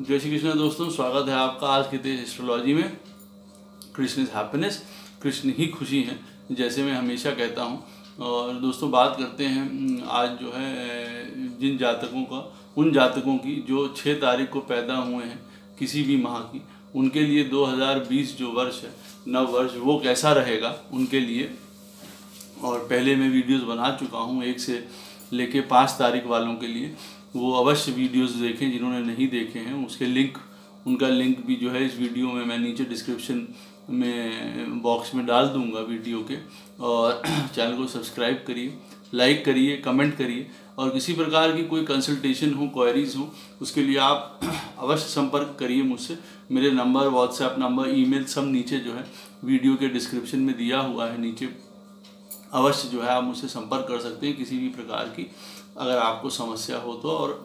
जय श्री कृष्ण दोस्तों, स्वागत है आपका आज के तेज एस्ट्रोलॉजी में। कृष्ण इज हैप्पीनेस, कृष्ण ही खुशी हैं, जैसे मैं हमेशा कहता हूं। और दोस्तों बात करते हैं आज जो है जिन जातकों का, उन जातकों की जो 6 तारीख को पैदा हुए हैं किसी भी माह की, उनके लिए 2020 जो वर्ष है, नव वर्ष, वो कैसा रहेगा उनके लिए। और पहले मैं वीडियोस बना चुका हूं 1 से लेके 5 तारीख वालों के लिए, वो अवश्य वीडियोस देखें जिन्होंने नहीं देखे हैं। उसके लिंक, उनका लिंक भी जो है इस वीडियो में मैं नीचे डिस्क्रिप्शन में बॉक्स में डाल दूंगा वीडियो के। और चैनल को सब्सक्राइब करिए, लाइक करिए, कमेंट करिए। और किसी प्रकार की कोई कंसल्टेशन हो, क्वेरीज हो, उसके लिए आप अवश्य संपर्क करिए मुझसे। मेरे नंबर, व्हाट्सएप नंबर, ईमेल सब नीचे जो है वीडियो के डिस्क्रिप्शन में दिया हुआ है नीचे। अवश्य जो है आप मुझसे संपर्क कर सकते हैं किसी भी प्रकार की अगर आपको समस्या हो तो। और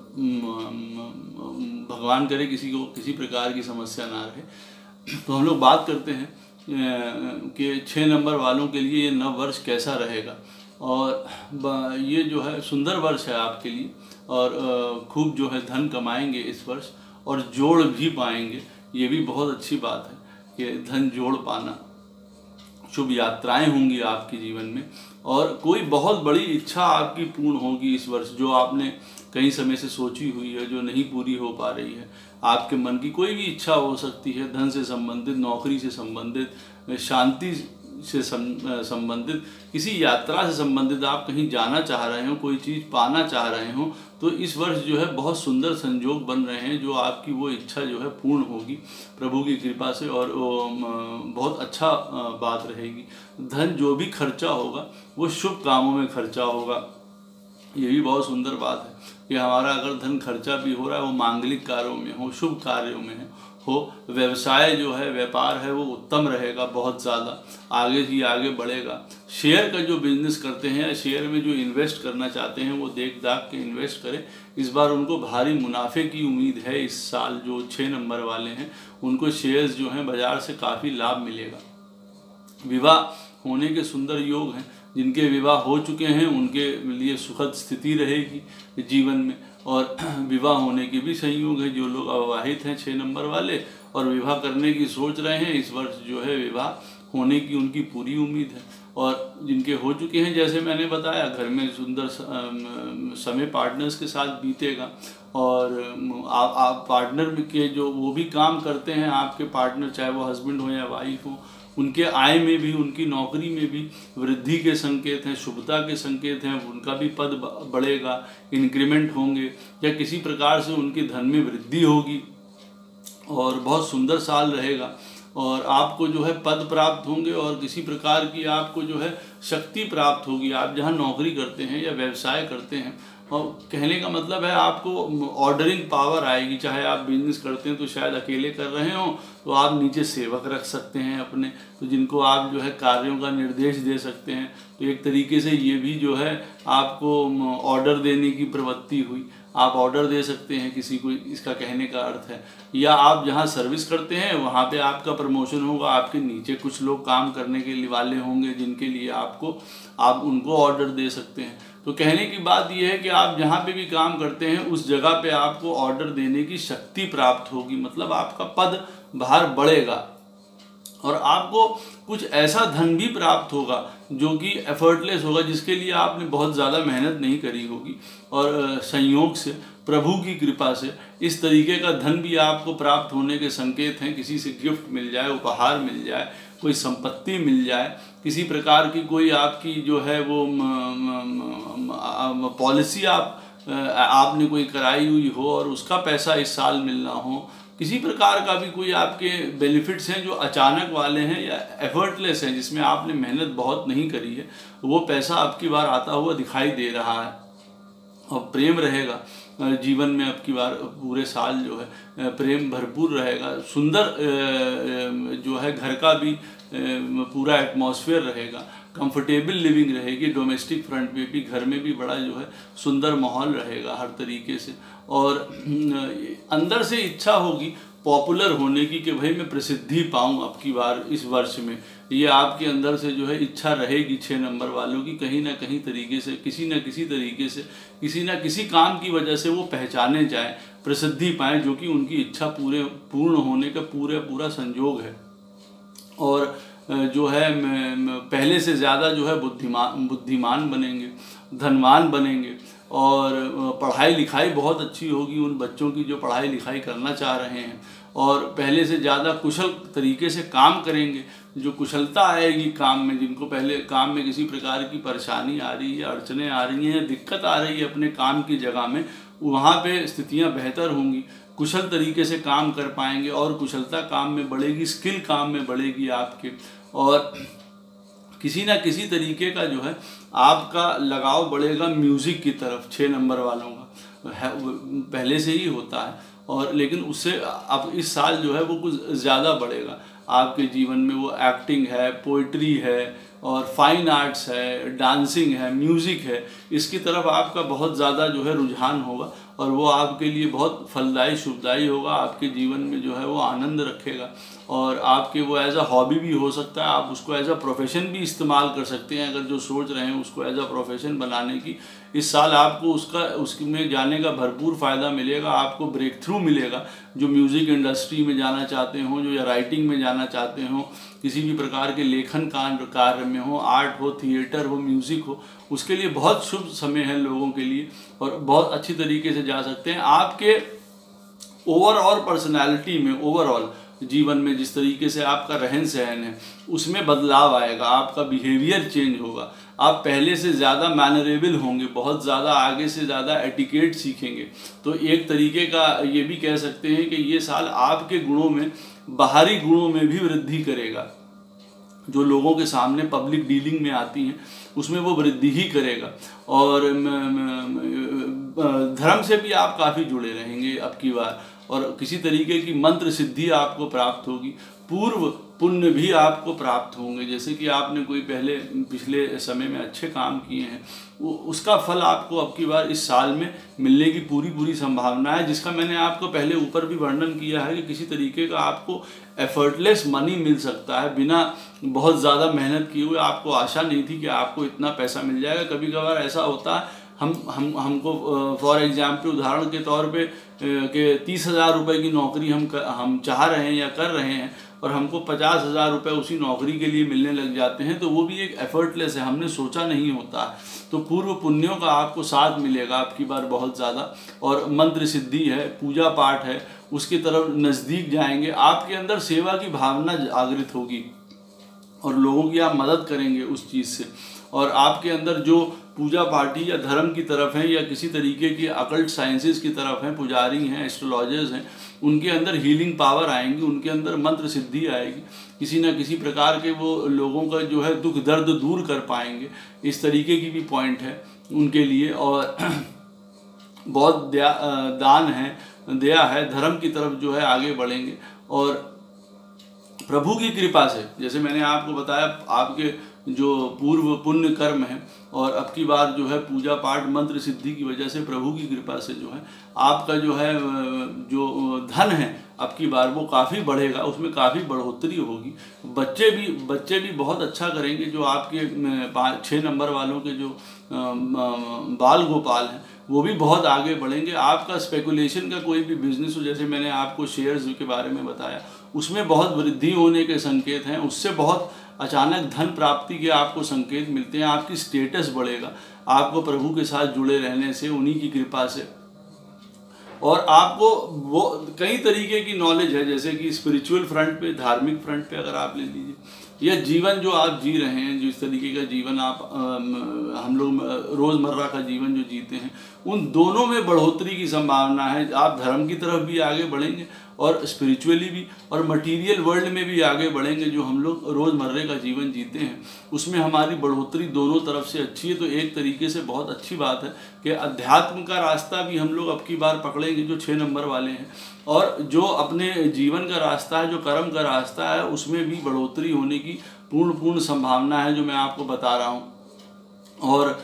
भगवान करे किसी को किसी प्रकार की समस्या ना रहे। तो हम लोग बात करते हैं कि 6 नंबर वालों के लिए ये नव वर्ष कैसा रहेगा। और ये जो है सुंदर वर्ष है आपके लिए, और खूब जो है धन कमाएंगे इस वर्ष, और जोड़ भी पाएंगे। ये भी बहुत अच्छी बात है कि धन जोड़ पाना। शुभ यात्राएं होंगी आपके जीवन में, और कोई बहुत बड़ी इच्छा आपकी पूर्ण होगी इस वर्ष, जो आपने कई समय से सोची हुई है, जो नहीं पूरी हो पा रही है। आपके मन की कोई भी इच्छा हो सकती है, धन से संबंधित, नौकरी से संबंधित, शांति से संबंधित, किसी यात्रा से संबंधित, आप कहीं जाना चाह रहे हो, कोई चीज़ पाना चाह रहे हो, तो इस वर्ष जो है बहुत सुंदर संयोग बन रहे हैं, जो आपकी वो इच्छा जो है पूर्ण होगी प्रभु की कृपा से। और बहुत अच्छा बात रहेगी। धन जो भी खर्चा होगा वो शुभ कामों में खर्चा होगा। ये भी बहुत सुंदर बात है कि हमारा अगर धन खर्चा भी हो रहा है वो मांगलिक कार्यों में हो, शुभ कार्यों में हो। व्यवसाय जो है, व्यापार है, वो उत्तम रहेगा, बहुत ज़्यादा आगे ही आगे बढ़ेगा। शेयर का जो बिजनेस करते हैं या शेयर में जो इन्वेस्ट करना चाहते हैं, वो देख दाख के इन्वेस्ट करें। इस बार उनको भारी मुनाफे की उम्मीद है। इस साल जो 6 नंबर वाले हैं उनको शेयर्स जो हैं बाज़ार से काफ़ी लाभ मिलेगा। विवाह होने के सुंदर योग हैं। जिनके विवाह हो चुके हैं उनके लिए सुखद स्थिति रहेगी जीवन में, और विवाह होने के भी संयोग है। जो लोग अविवाहित हैं 6 नंबर वाले और विवाह करने की सोच रहे हैं, इस वर्ष जो है विवाह होने की उनकी पूरी उम्मीद है। और जिनके हो चुके हैं, जैसे मैंने बताया, घर में सुंदर समय पार्टनर्स के साथ बीतेगा। और आप पार्टनर के जो वो भी काम करते हैं, आपके पार्टनर, चाहे वो हस्बैंड हो या वाइफ हो, उनके आय में भी, उनकी नौकरी में भी वृद्धि के संकेत हैं, शुभता के संकेत हैं। उनका भी पद बढ़ेगा, इंक्रीमेंट होंगे, या किसी प्रकार से उनके धन में वृद्धि होगी। और बहुत सुंदर साल रहेगा। और आपको जो है पद प्राप्त होंगे, और किसी प्रकार की आपको जो है शक्ति प्राप्त होगी। आप जहाँ नौकरी करते हैं या व्यवसाय करते हैं, और कहने का मतलब है आपको ऑर्डरिंग पावर आएगी। चाहे आप बिजनेस करते हैं तो शायद अकेले कर रहे हो, तो आप नीचे सेवक रख सकते हैं अपने, तो जिनको आप जो है कार्यों का निर्देश दे सकते हैं। तो एक तरीके से ये भी जो है आपको ऑर्डर देने की प्रवृत्ति हुई। आप ऑर्डर दे सकते हैं किसी को, इसका कहने का अर्थ है। या आप जहाँ सर्विस करते हैं वहाँ पे आपका प्रमोशन होगा, आपके नीचे कुछ लोग काम करने के लिए वाले होंगे जिनके लिए आप उनको ऑर्डर दे सकते हैं। तो कहने की बात यह है कि आप जहाँ पे भी काम करते हैं उस जगह पे आपको ऑर्डर देने की शक्ति प्राप्त होगी। मतलब आपका पद भार बढ़ेगा, और आपको कुछ ऐसा धन भी प्राप्त होगा जो कि एफर्टलेस होगा, जिसके लिए आपने बहुत ज़्यादा मेहनत नहीं करी होगी। और संयोग से, प्रभु की कृपा से, इस तरीके का धन भी आपको प्राप्त होने के संकेत हैं। किसी से गिफ्ट मिल जाए, उपहार मिल जाए, कोई संपत्ति मिल जाए, किसी प्रकार की कोई आपकी जो है वो पॉलिसी आपने कोई कराई हुई हो और उसका पैसा इस साल मिलना हो। किसी प्रकार का भी कोई आपके बेनिफिट्स हैं जो अचानक वाले हैं या एफर्टलेस हैं, जिसमें आपने मेहनत बहुत नहीं करी है, वो पैसा आपकी बार आता हुआ दिखाई दे रहा है। और प्रेम रहेगा जीवन में आपकी बार, पूरे साल जो है प्रेम भरपूर रहेगा। सुंदर जो है घर का भी पूरा एटमॉस्फेयर रहेगा, कंफर्टेबल लिविंग रहेगी। डोमेस्टिक फ्रंट में भी, घर में भी बड़ा जो है सुंदर माहौल रहेगा हर तरीके से। और अंदर से इच्छा होगी पॉपुलर होने की, कि भाई मैं प्रसिद्धि पाऊँ अब की बार इस वर्ष में, ये आपके अंदर से जो है इच्छा रहेगी 6 नंबर वालों की। कहीं ना कहीं तरीके से, किसी न किसी तरीके से, किसी न किसी काम की वजह से वो पहचाने जाएं, प्रसिद्धि पाएँ, जो कि उनकी इच्छा पूर्ण होने का पूरा संयोग है। और जो है पहले से ज़्यादा जो है बुद्धिमान बनेंगे, धनवान बनेंगे, और पढ़ाई लिखाई बहुत अच्छी होगी उन बच्चों की जो पढ़ाई लिखाई करना चाह रहे हैं, और पहले से ज़्यादा कुशल तरीके से काम करेंगे। जो कुशलता आएगी काम में, जिनको पहले काम में किसी प्रकार की परेशानी आ रही है, अड़चने आ रही हैं या दिक्कत आ रही है अपने काम की जगह में, वहाँ पे स्थितियाँ बेहतर होंगी, कुशल तरीके से काम कर पाएंगे, और कुशलता काम में बढ़ेगी, स्किल काम में बढ़ेगी आपके, और किसी ना किसी तरीके का जो है आपका लगाव बढ़ेगा म्यूज़िक की तरफ। 6 नंबर वालों का पहले से ही होता है, और लेकिन उससे अब इस साल जो है वो कुछ ज़्यादा बढ़ेगा आपके जीवन में। वो एक्टिंग है, पोइट्री है, और फाइन आर्ट्स है, डांसिंग है, म्यूज़िक है, इसकी तरफ आपका बहुत ज़्यादा जो है रुझान होगा, और वो आपके लिए बहुत फलदायी शुभदायी होगा। आपके जीवन में जो है वो आनंद रखेगा, और आपके वो एज अ हॉबी भी हो सकता है, आप उसको एज अ प्रोफेशन भी इस्तेमाल कर सकते हैं। अगर जो सोच रहे हैं उसको एज अ प्रोफेशन बनाने की, इस साल आपको उसमें जाने का भरपूर फ़ायदा मिलेगा, आपको ब्रेक थ्रू मिलेगा। जो म्यूज़िक इंडस्ट्री में जाना चाहते हो, जो या राइटिंग में जाना चाहते हो, किसी भी प्रकार के लेखन कार्य में हो, आर्ट हो, थिएटर हो, म्यूज़िक हो, उसके लिए बहुत शुभ समय है लोगों के लिए, और बहुत अच्छी तरीके से जा सकते हैं। आपके ओवरऑल पर्सनैलिटी में, ओवरऑल जीवन में जिस तरीके से आपका रहन सहन है उसमें बदलाव आएगा, आपका बिहेवियर चेंज होगा, आप पहले से ज़्यादा मैनरेबल होंगे, बहुत ज़्यादा आगे से ज़्यादा एटिकेट सीखेंगे। तो एक तरीके का ये भी कह सकते हैं कि ये साल आपके गुणों में, बाहरी गुणों में भी वृद्धि करेगा। जो लोगों के सामने पब्लिक डीलिंग में आती हैं उसमें वो वृद्धि ही करेगा, और धर्म से भी आप काफ़ी जुड़े रहेंगे अब की बार, और किसी तरीके की मंत्र सिद्धि आपको प्राप्त होगी, पूर्व पुण्य भी आपको प्राप्त होंगे। जैसे कि आपने कोई पिछले समय में अच्छे काम किए हैं, उसका फल आपको अब की बार इस साल में मिलने की पूरी संभावना है, जिसका मैंने आपको पहले ऊपर भी वर्णन किया है कि किसी तरीके का आपको एफर्टलेस मनी मिल सकता है, बिना बहुत ज़्यादा मेहनत किए हुए। आपको आशा नहीं थी कि आपको इतना पैसा मिल जाएगा। कभी कभार ऐसा होता है, हमको फॉर एग्जाम्पल उदाहरण के तौर पे कि 30,000 रुपये की नौकरी हम चाह रहे हैं या कर रहे हैं, और हमको 50,000 रुपये उसी नौकरी के लिए मिलने लग जाते हैं, तो वो भी एक एफर्टलेस है, हमने सोचा नहीं होता। तो पूर्व पुण्यों का आपको साथ मिलेगा आपकी बार बहुत ज़्यादा, और मंत्र सिद्धि है, पूजा पाठ है, उसकी तरफ नज़दीक जाएंगे। आपके अंदर सेवा की भावना जागृत होगी, और लोगों की आप मदद करेंगे उस चीज़ से, और आपके अंदर जो पूजा पाठी या धर्म की तरफ हैं, या किसी तरीके की अकल्ट साइंसेस की तरफ हैं, पुजारी हैं, एस्ट्रोलॉजर्स हैं, उनके अंदर हीलिंग पावर आएंगी, उनके अंदर मंत्र सिद्धि आएगी, किसी न किसी प्रकार के वो लोगों का जो है दुख दर्द दूर कर पाएंगे। इस तरीके की भी पॉइंट है उनके लिए, और बहुत दान है, दया है, धर्म की तरफ जो है आगे बढ़ेंगे। और प्रभु की कृपा से, जैसे मैंने आपको बताया, आपके जो पूर्व पुण्य कर्म है, और अब की बार जो है पूजा पाठ मंत्र सिद्धि की वजह से प्रभु की कृपा से जो है आपका जो है जो धन है अब की बार वो काफ़ी बढ़ेगा, उसमें काफ़ी बढ़ोतरी होगी। बच्चे भी बहुत अच्छा करेंगे। जो आपके 6 नंबर वालों के जो बाल गोपाल हैं वो भी बहुत आगे बढ़ेंगे। आपका स्पेकुलेशन का कोई भी बिजनेस हो, जैसे मैंने आपको शेयर्स के बारे में बताया, उसमें बहुत वृद्धि होने के संकेत हैं, उससे बहुत अचानक धन प्राप्ति के आपको संकेत मिलते हैं। आपकी स्टेटस बढ़ेगा आपको प्रभु के साथ जुड़े रहने से, उन्हीं की कृपा से। और आपको वो कई तरीके की नॉलेज है, जैसे कि स्पिरिचुअल फ्रंट पे, धार्मिक फ्रंट पे अगर आप ले लीजिए, यह जीवन जो आप जी रहे हैं, जिस तरीके का जीवन आप हम लोग रोज़मर्रा का जीवन जो जीते हैं, उन दोनों में बढ़ोतरी की संभावना है। आप धर्म की तरफ भी आगे बढ़ेंगे और स्पिरिचुअली भी, और मटेरियल वर्ल्ड में भी आगे बढ़ेंगे। जो हम लोग रोज़मर्रे का जीवन जीते हैं उसमें हमारी बढ़ोतरी दोनों तरफ से अच्छी है। तो एक तरीके से बहुत अच्छी बात है कि अध्यात्म का रास्ता भी हम लोग अब की बार पकड़ेंगे, जो 6 नंबर वाले हैं, और जो अपने जीवन का रास्ता है, जो कर्म का रास्ता है, उसमें भी बढ़ोतरी होने की पूर्ण संभावना है, जो मैं आपको बता रहा हूँ। और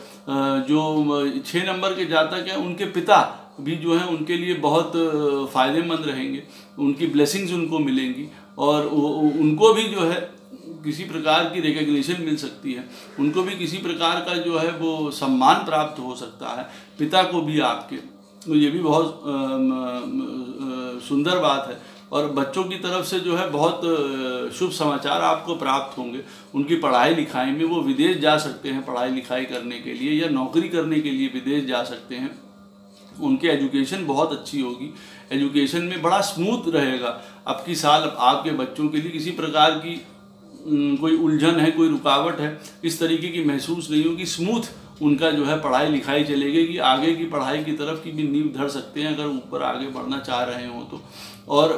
जो 6 नंबर के जातक हैं, उनके पिता भी जो है उनके लिए बहुत फ़ायदेमंद रहेंगे। उनकी ब्लेसिंग्स उनको मिलेंगी और उनको भी जो है किसी प्रकार की रिकग्निशन मिल सकती है, उनको भी किसी प्रकार का जो है वो सम्मान प्राप्त हो सकता है, पिता को भी आपके। तो ये भी बहुत सुंदर बात है। और बच्चों की तरफ से जो है बहुत शुभ समाचार आपको प्राप्त होंगे। उनकी पढ़ाई लिखाई में वो विदेश जा सकते हैं पढ़ाई लिखाई करने के लिए, या नौकरी करने के लिए विदेश जा सकते हैं। उनकी एजुकेशन बहुत अच्छी होगी, एजुकेशन में बड़ा स्मूथ रहेगा। अब की साल आपके बच्चों के लिए किसी प्रकार की कोई उलझन है, कोई रुकावट है, इस तरीके की महसूस नहीं होगी। स्मूथ उनका जो है पढ़ाई लिखाई चलेगी कि आगे की पढ़ाई की तरफ की भी नींव धर सकते हैं अगर ऊपर आगे बढ़ना चाह रहे हो तो। और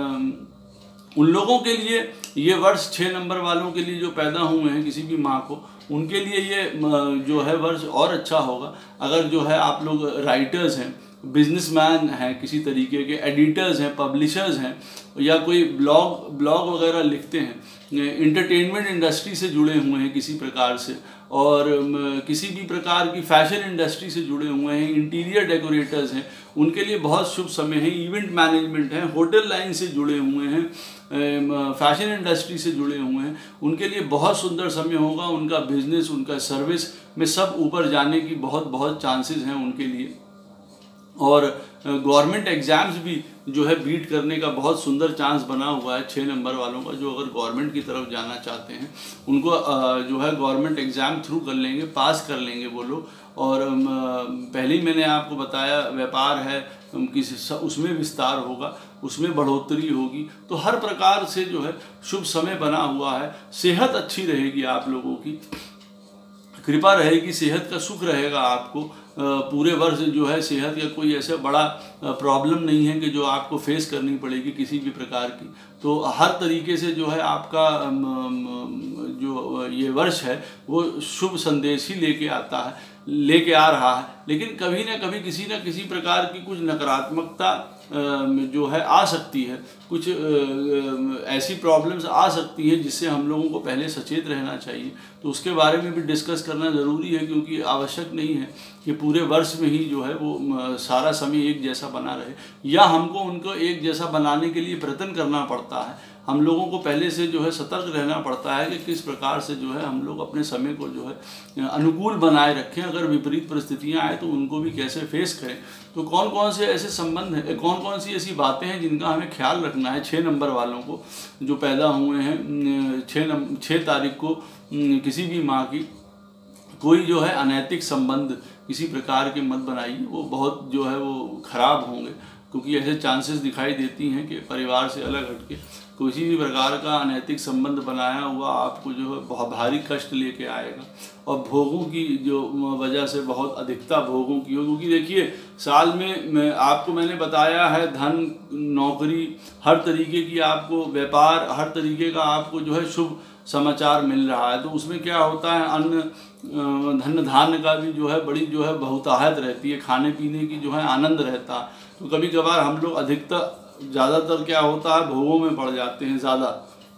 उन लोगों के लिए ये वर्ष 6 नंबर वालों के लिए जो पैदा हुए हैं किसी भी माँ को, उनके लिए ये जो है वर्ष और अच्छा होगा। अगर जो है आप लोग राइटर्स हैं, बिजनेसमैन हैं, किसी तरीके के एडिटर्स हैं, पब्लिशर्स हैं, या कोई ब्लॉग वगैरह लिखते हैं, इंटरटेनमेंट इंडस्ट्री से जुड़े हुए हैं किसी प्रकार से, और किसी भी प्रकार की फैशन इंडस्ट्री से जुड़े हुए हैं, इंटीरियर डेकोरेटर्स हैं, उनके लिए बहुत शुभ समय है। इवेंट मैनेजमेंट है, होटल लाइन से जुड़े हुए हैं, फैशन इंडस्ट्री से जुड़े हुए हैं, उनके लिए बहुत सुंदर समय होगा। उनका बिजनेस, उनका सर्विस में सब ऊपर जाने की बहुत चांसेस हैं उनके लिए। और गवर्नमेंट एग्ज़ाम्स भी जो है बीट करने का बहुत सुंदर चांस बना हुआ है 6 नंबर वालों का। जो अगर गवर्नमेंट की तरफ जाना चाहते हैं उनको जो है गवर्नमेंट एग्ज़ाम थ्रू कर लेंगे, पास कर लेंगे वो लोग। और पहले ही मैंने आपको बताया व्यापार है उसमें विस्तार होगा, उसमें बढ़ोतरी होगी। तो हर प्रकार से जो है शुभ समय बना हुआ है। सेहत अच्छी रहेगी, आप लोगों की कृपा रहेगी, सेहत का सुख रहेगा आपको। पूरे वर्ष जो है सेहत का कोई ऐसा बड़ा प्रॉब्लम नहीं है कि जो आपको फेस करनी पड़ेगी किसी भी प्रकार की। तो हर तरीके से जो है आपका जो ये वर्ष है वो शुभ संदेश ही लेके आ रहा है। लेकिन कभी ना कभी किसी न किसी प्रकार की कुछ नकारात्मकता जो है आ सकती है, कुछ ऐसी प्रॉब्लम्स आ सकती हैं जिससे हम लोगों को पहले सचेत रहना चाहिए। तो उसके बारे में भी डिस्कस करना ज़रूरी है, क्योंकि आवश्यक नहीं है कि पूरे वर्ष में ही जो है वो सारा समय एक जैसा बना रहे, या हमको उनको एक जैसा बनाने के लिए प्रयत्न करना पड़ता है। हम लोगों को पहले से जो है सतर्क रहना पड़ता है कि किस प्रकार से जो है हम लोग अपने समय को जो है अनुकूल बनाए रखें। अगर विपरीत परिस्थितियां आए तो उनको भी कैसे फेस करें। तो कौन कौन से ऐसे संबंध हैं, कौन कौन सी ऐसी बातें हैं जिनका हमें ख्याल रखना है 6 नंबर वालों को जो पैदा हुए हैं 6 तारीख को। किसी भी माँ की कोई जो है अनैतिक संबंध किसी प्रकार के मत बनाइए, वो बहुत जो है वो खराब होंगे। क्योंकि ऐसे चांसेस दिखाई देती हैं कि परिवार से अलग हटके किसी भी प्रकार का अनैतिक संबंध बनाया हुआ आपको जो है बहुत भारी कष्ट लेके आएगा। और भोगों की जो वजह से बहुत अधिकता भोगों की हो, क्योंकि देखिए साल में आपको मैंने बताया है धन, नौकरी, हर तरीके की आपको व्यापार, हर तरीके का आपको जो है शुभ समाचार मिल रहा है। तो उसमें क्या होता है, अन्न धन धान्य का भी जो है बड़ी जो है बहुतायत रहती है, खाने पीने की जो है आनंद रहता है। तो कभी कभार हम लोग ज़्यादातर क्या होता है भोगों में पड़ जाते हैं ज़्यादा,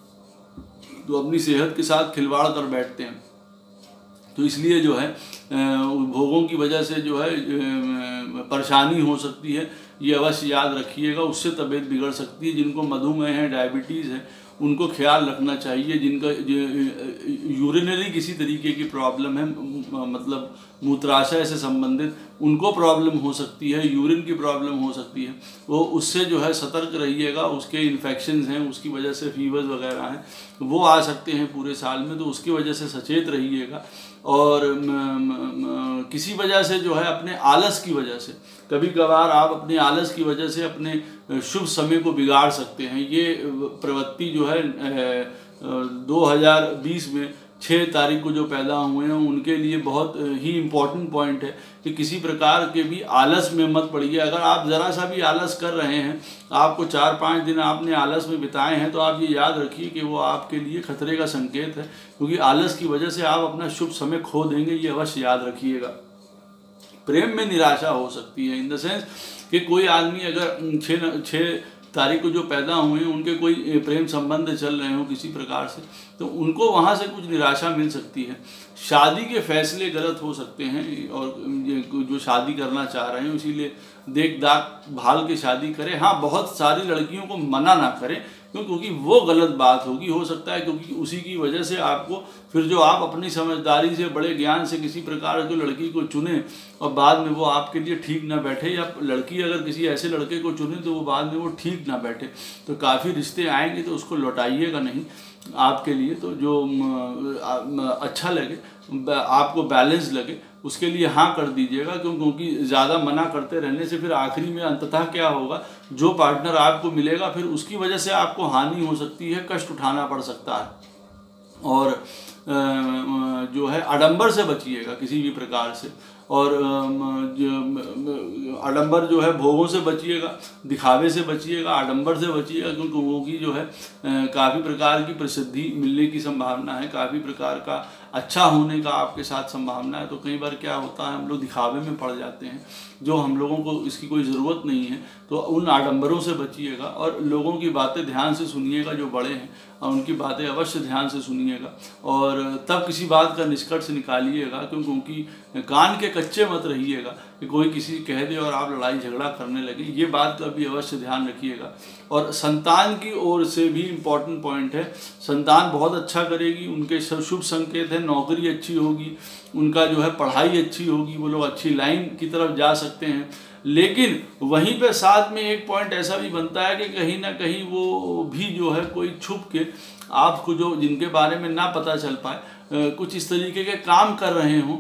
तो अपनी सेहत के साथ खिलवाड़ कर बैठते हैं। तो इसलिए जो है भोगों की वजह से जो है परेशानी हो सकती है, ये अवश्य याद रखिएगा। उससे तबीयत बिगड़ सकती है। जिनको मधुमेह है, डायबिटीज़ है, उनको ख्याल रखना चाहिए। जिनका यूरिनरी किसी तरीके की प्रॉब्लम है, मतलब मूत्राशय से संबंधित, उनको प्रॉब्लम हो सकती है, यूरिन की प्रॉब्लम हो सकती है, वो उससे जो है सतर्क रहिएगा। उसके इन्फेक्शंस हैं, उसकी वजह से फीवर्स वगैरह हैं, वो आ सकते हैं पूरे साल में। तो उसकी वजह से सचेत रहिएगा। और किसी वजह से जो है अपने आलस की वजह से, कभी कभार आप अपने आलस की वजह से अपने शुभ समय को बिगाड़ सकते हैं। ये प्रवृत्ति जो है 2020 में 6 तारीख को जो पैदा हुए हैं उनके लिए बहुत ही इम्पोर्टेंट पॉइंट है कि किसी प्रकार के भी आलस में मत पड़िए। अगर आप ज़रा सा भी आलस कर रहे हैं, आपको 4-5 दिन आपने आलस में बिताए हैं, तो आप ये याद रखिए कि वो आपके लिए खतरे का संकेत है, क्योंकि आलस की वजह से आप अपना शुभ समय खो देंगे। ये अवश्य याद रखिएगा। प्रेम में निराशा हो सकती है, इन द सेंस कि कोई आदमी अगर तारीख को जो पैदा हुए हैं उनके कोई प्रेम संबंध चल रहे हो किसी प्रकार से, तो उनको वहाँ से कुछ निराशा मिल सकती है। शादी के फैसले गलत हो सकते हैं और जो शादी करना चाह रहे हैं इसीलिए देख दाख भाल के शादी करें। हाँ, बहुत सारी लड़कियों को मना ना करें क्योंकि वो गलत बात होगी, हो सकता है क्योंकि उसी की वजह से आपको फिर जो आप अपनी समझदारी से बड़े ज्ञान से किसी प्रकार जो लड़की को चुने और बाद में वो आपके लिए ठीक ना बैठे, या लड़की अगर किसी ऐसे लड़के को चुने तो वो बाद में वो ठीक ना बैठे, तो काफ़ी रिश्ते आएंगे तो उसको लौटाइएगा नहीं। आपके लिए तो जो अच्छा लगे, आपको बैलेंस लगे, उसके लिए हाँ कर दीजिएगा क्योंकि ज़्यादा मना करते रहने से फिर आखिरी में अंततः क्या होगा, जो पार्टनर आपको मिलेगा फिर उसकी वजह से आपको हानि हो सकती है, कष्ट उठाना पड़ सकता है। और जो है आडंबर से बचिएगा किसी भी प्रकार से, और आडंबर जो है भोगों से बचिएगा, दिखावे से बचिएगा, आडंबर से बचिएगा क्योंकि वो की जो है काफ़ी प्रकार की प्रसिद्धि मिलने की संभावना है, काफ़ी प्रकार का अच्छा होने का आपके साथ संभावना है। तो कई बार क्या होता है हम लोग दिखावे में पड़ जाते हैं जो हम लोगों को इसकी कोई ज़रूरत नहीं है, तो उन आडंबरों से बचिएगा और लोगों की बातें ध्यान से सुनिएगा, जो बड़े हैं और उनकी बातें अवश्य ध्यान से सुनिएगा और तब किसी बात का निष्कर्ष निकालिएगा क्योंकि कान के कच्चे मत रहिएगा कि कोई किसी कह दे और आप लड़ाई झगड़ा करने लगे, ये बात का भी अवश्य ध्यान रखिएगा। और संतान की ओर से भी इम्पॉर्टेंट पॉइंट है, संतान बहुत अच्छा करेगी, उनके शुभ संकेत है, नौकरी अच्छी होगी, उनका जो है पढ़ाई अच्छी होगी, वो लोग अच्छी लाइन की तरफ जा सकते हैं। लेकिन वहीं पे साथ में एक पॉइंट ऐसा भी बनता है कि कहीं ना कहीं वो भी जो है कोई छुप के आपको जो जिनके बारे में ना पता चल पाए कुछ इस तरीके के काम कर रहे हों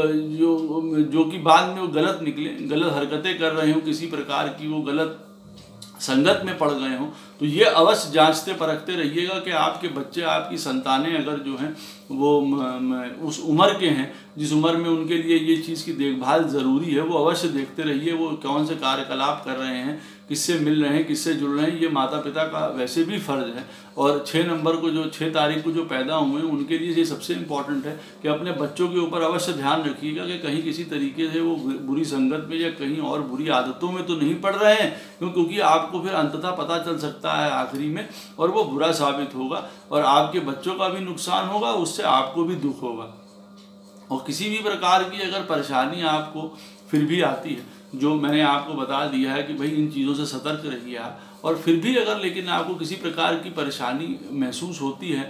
जो कि बाद में वो गलत निकले, गलत हरकतें कर रहे हों, किसी प्रकार की वो गलत संगत में पड़ गए हों, तो ये अवश्य जांचते परखते रहिएगा कि आपके बच्चे, आपकी संतानें अगर जो हैं वो उस उम्र के हैं जिस उम्र में उनके लिए ये चीज़ की देखभाल ज़रूरी है, वो अवश्य देखते रहिए वो कौन से कार्यकलाप कर रहे हैं, किससे मिल रहे हैं, किससे जुड़ रहे हैं। ये माता पिता का वैसे भी फ़र्ज़ है। और 6 नंबर को जो 6 तारीख को जो पैदा हुए हैं उनके लिए ये सबसे इम्पॉर्टेंट है कि अपने बच्चों के ऊपर अवश्य ध्यान रखिएगा कि कहीं किसी तरीके से वो बुरी संगत में या कहीं और बुरी आदतों में तो नहीं पड़ रहे हैं, क्योंकि आपको फिर अंततः पता चल सकता है आखिरी में और वो बुरा साबित होगा और आपके बच्चों का भी नुकसान होगा, उससे आपको भी दुख होगा। और किसी भी प्रकार की अगर परेशानी आपको फिर भी आती है, जो मैंने आपको बता दिया है कि भाई इन चीज़ों से सतर्क रहिए आप, और फिर भी अगर लेकिन आपको किसी प्रकार की परेशानी महसूस होती है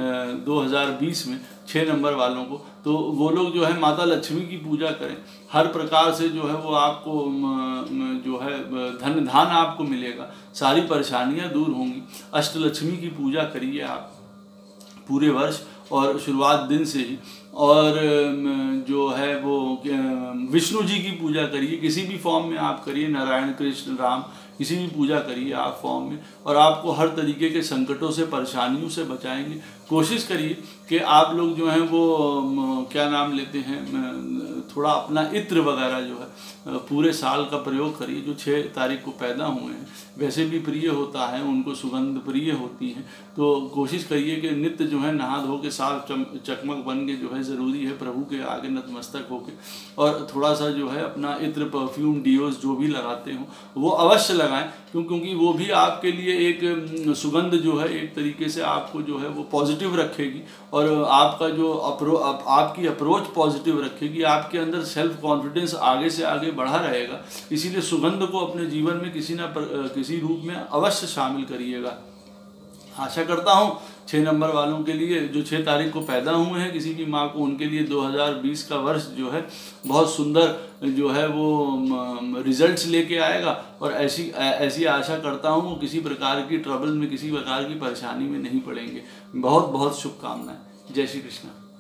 2020 में 6 नंबर वालों को, तो वो लोग जो है माता लक्ष्मी की पूजा करें। हर प्रकार से जो है वो आपको जो है धन धान आपको मिलेगा, सारी परेशानियां दूर होंगी। अष्टलक्ष्मी की पूजा करिए आप पूरे वर्ष और शुरुआत दिन से ही, और जो है वो विष्णु जी की पूजा करिए, किसी भी फॉर्म में आप करिए, नारायण कृष्ण राम किसी भी पूजा करिए आप फॉर्म में, और आपको हर तरीके के संकटों से परेशानियों से बचाएंगे। कोशिश करिए कि आप लोग जो हैं वो क्या नाम लेते हैं, थोड़ा अपना इत्र वगैरह जो है पूरे साल का प्रयोग करिए। जो 6 तारीख को पैदा हुए हैं वैसे भी प्रिय होता है, उनको सुगंध प्रिय होती है, तो कोशिश करिए कि नित्य जो है नहा धो के साफ चकमक बन के जो है ज़रूरी है प्रभु के आगे नतमस्तक होके, और थोड़ा सा जो है अपना इत्र, परफ्यूम, डिओज जो भी लगाते हो वो अवश्य लगाएं, क्योंकि वो भी आपके लिए एक सुगंध जो है एक तरीके से आपको जो है वो पॉजिटिव रखेगी और आपका जो आपकी अप्रोच पॉजिटिव रखेगी, आपके अंदर सेल्फ कॉन्फिडेंस आगे से आगे बढ़ा रहेगा। इसीलिए सुगंध को अपने जीवन में किसी रूप में अवश्य शामिल करिएगा। आशा करता हूँ 6 नंबर वालों के लिए जो 6 तारीख को पैदा हुए हैं किसी भी माँ को, उनके लिए 2020 का वर्ष जो है बहुत सुंदर जो है वो रिजल्ट्स लेके आएगा, और ऐसी आशा करता हूँ वो किसी प्रकार की ट्रबल में, किसी प्रकार की परेशानी में नहीं पड़ेंगे। बहुत बहुत शुभकामनाएं। जय श्री कृष्ण।